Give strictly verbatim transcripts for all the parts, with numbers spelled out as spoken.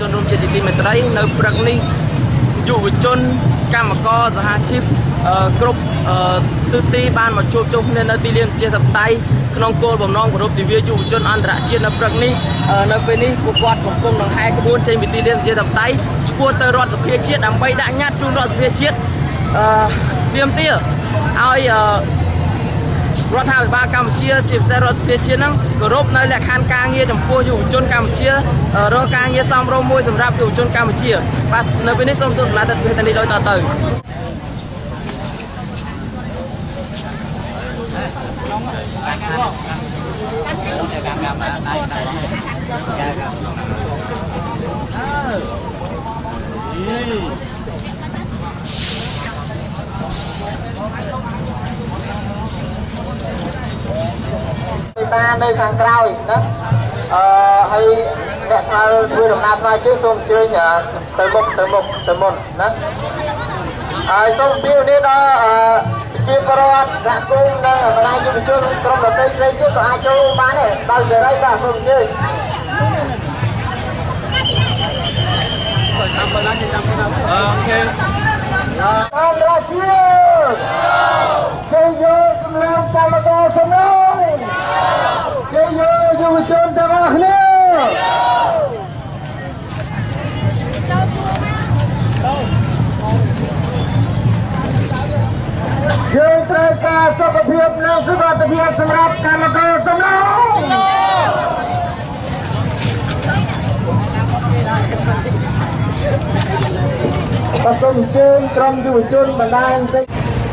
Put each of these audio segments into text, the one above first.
ជនរួមជាតិជាទីមេត្រីនៅព្រឹកនេះយុវជនកម្មករសហជីពគ្រប់ទិសទីបានមកជួបជុំគ្នានៅទីលានប្រជាធិបតេយ្យក្នុងគោលបំណងប្រពៃទិវាយុវជនអន្តរជាតិនៅព្រឹកនេះនៅពេលនេះពួកគាត់កំពុងនឹងហែក្បួនចេញពីទីលានប្រជាធិបតេយ្យឆ្ពោះទៅរដ្ឋសភាជាតិដើម្បីដាក់ញត្តិជូនរដ្ឋសភាជាតិអឺទាមទារឲ្យរដ្ឋាភិបាលកម្ពុជាជាពិសេសរដ្ឋសភាជាតិហ្នឹងគោរពនៅលក្ខខណ្ឌការងារចំពោះយុវជនកម្ពុជារកការងារសមរម្យមួយសម្រាប់យុវជនកម្ពុជាបាទនៅពេលនេះសូមទស្សនាទស្សនវិជ្ជានេះដូចតទៅបាននៅខាងក្រោយណាអឺហើយអ្នកធ្វើធ្វើដំណើរផ្នែកជើងសូមអញ្ជើញទៅមុខទៅមុខទៅមុនណាហើយសូមពីនេះដល់ជាប្រវត្តិសហគមន៍និងបណ្ដាយុវជនក្រុមដទៃផ្សេងទៀតក៏អាចចូលបានដែរដោយសេរីបាទសូមអញ្ជើញតាមបណ្ដាតាមបណ្ដាអូខេអន្តរជាតិគេយកសម្លេងកម្មករសំណុយគេយកយុវជនទាំងអស់គ្នាយើងត្រូវការសុខភាពនិងសុខភាពសម្រាប់កម្មករសំណុយបាទសូមអញ្ជើញក្រុមយុវជនបណ្ដាញទៅ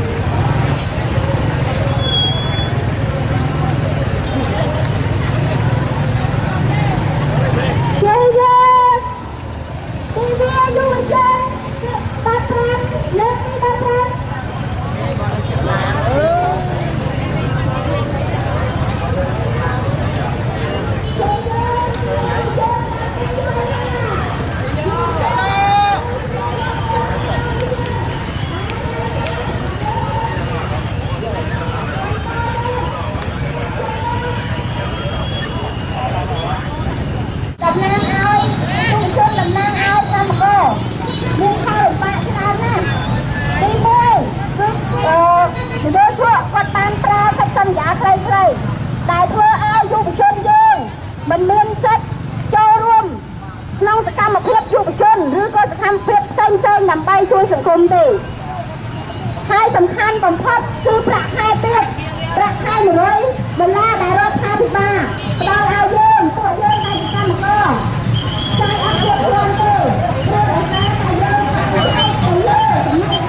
ដែលធ្វើឲ្យយុវជនយើងមិនមានសិទ្ធិចូលរួមក្នុងសកម្មភាពយុវជនឬក៏សកម្មភាពផ្សេងៗដើម្បីជួយសង្គមទេហើយសំខាន់បំផុតគឺប្រាក់ខែទៀតប្រាក់ខែមួយរយដុល្លារដែលរដ្ឋាភិបាលផ្ដល់ឲ្យយើងពួកយើងដែលជាកម្មករចាយអត់គ្រប់គ្រាន់ទេព្រោះតែតែយើងទៅលើចំណុច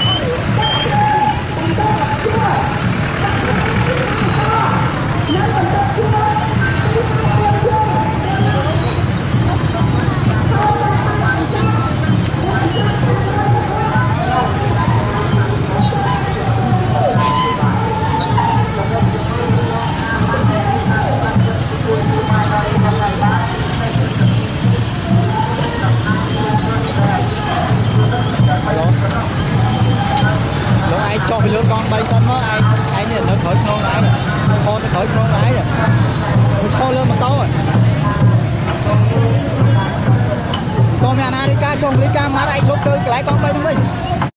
ចុះពីលើកងបីសិនមកឯងឯងនេះនៅក្រោយខ្នងឯងហត់ទៅក្រោយខ្នងឯងទៅឈរលើម៉ូតូកងមានអាណារីកាចុះរីកាមកឯងលុបទៅកន្លែងកងបីហ្នឹងវិញ